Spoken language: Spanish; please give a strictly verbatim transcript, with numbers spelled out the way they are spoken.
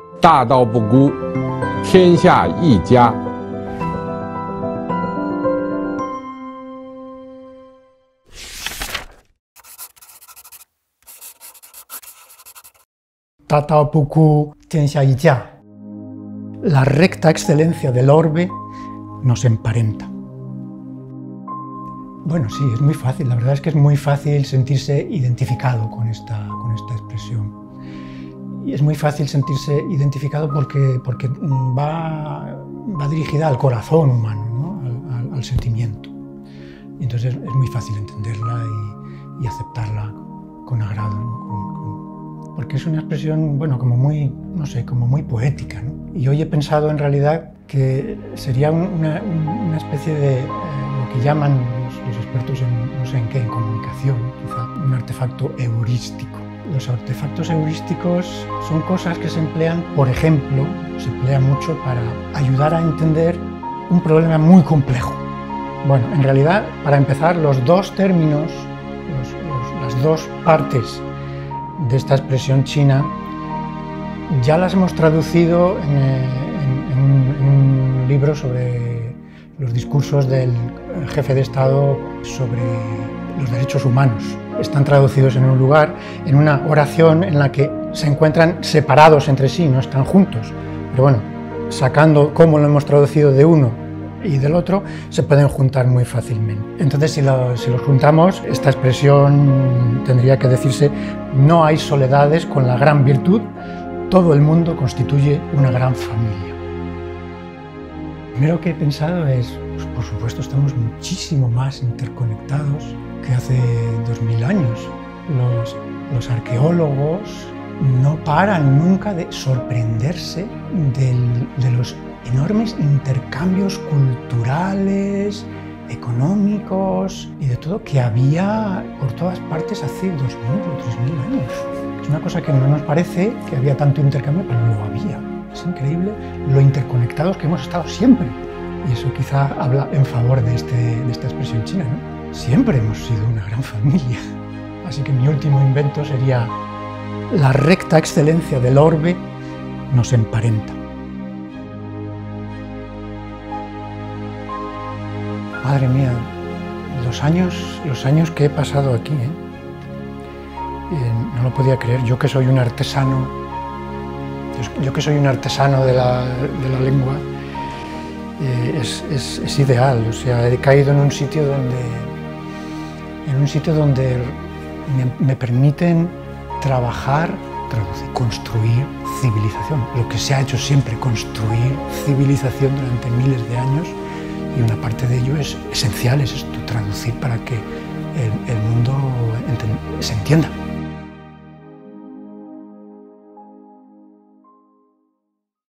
大道不孤，天下一家。 大道不孤，天下一家. La recta excelencia del orbe nos emparenta. Bueno, sí, es muy fácil, la verdad es que es muy fácil sentirse identificado con esta, con esta expresión. Y es muy fácil sentirse identificado porque, porque va, va dirigida al corazón humano, ¿no? al, al, al sentimiento. Y entonces es muy fácil entenderla y, y aceptarla con agrado, ¿no? con, con, porque es una expresión, bueno, como muy, no sé, como muy poética, ¿no? Y hoy he pensado en realidad que sería una, una especie de, eh, lo que llaman los, los expertos en, no sé en qué, en comunicación, quizá, un artefacto heurístico. Los artefactos heurísticos son cosas que se emplean, por ejemplo, se emplea mucho para ayudar a entender un problema muy complejo. Bueno, en realidad, para empezar, los dos términos, los, los, las dos partes de esta expresión china, ya las hemos traducido en, en, en, un, en un libro sobre los discursos del jefe de Estado sobre los derechos humanos. Están traducidos en un lugar, en una oración en la que se encuentran separados entre sí, no están juntos. Pero bueno, sacando cómo lo hemos traducido de uno y del otro, se pueden juntar muy fácilmente. Entonces, si, lo, si los juntamos, esta expresión tendría que decirse: no hay soledades con la gran virtud, todo el mundo constituye una gran familia. Lo primero que he pensado es, pues, por supuesto, estamos muchísimo más interconectados que hace dos mil años. Los, los arqueólogos no paran nunca de sorprenderse del, de los enormes intercambios culturales, económicos y de todo que había por todas partes hace dos mil o tres mil años. Es una cosa que no nos parece que había tanto intercambio, pero lo había. Es increíble lo interconectados que hemos estado siempre. Y eso quizá habla en favor de, este, de esta expresión china, ¿no? Siempre hemos sido una gran familia. Así que mi último invento sería: la recta excelencia del orbe nos emparenta. Madre mía, los años, los años que he pasado aquí, ¿eh? Eh, no lo podía creer. Yo que soy un artesano, yo, yo que soy un artesano de la, de la lengua, eh, es, es, es ideal. O sea, he caído en un sitio donde, en un sitio donde me, me permiten trabajar, traducir, construir civilización. Lo que se ha hecho siempre, construir civilización durante miles de años. Y una parte de ello es esencial, es esto, traducir para que el, el mundo se entienda.